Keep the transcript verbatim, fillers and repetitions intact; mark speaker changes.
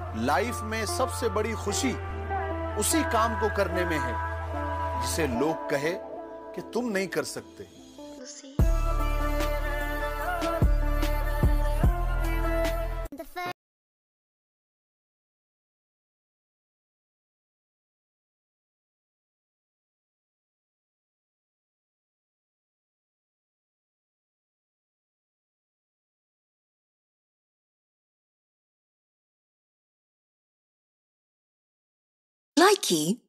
Speaker 1: Life में सबसे बड़ी खुशी उसी काम को करने में है जिसे लोग कहे कि तुम नहीं कर सकते।
Speaker 2: Lucy.
Speaker 3: Likey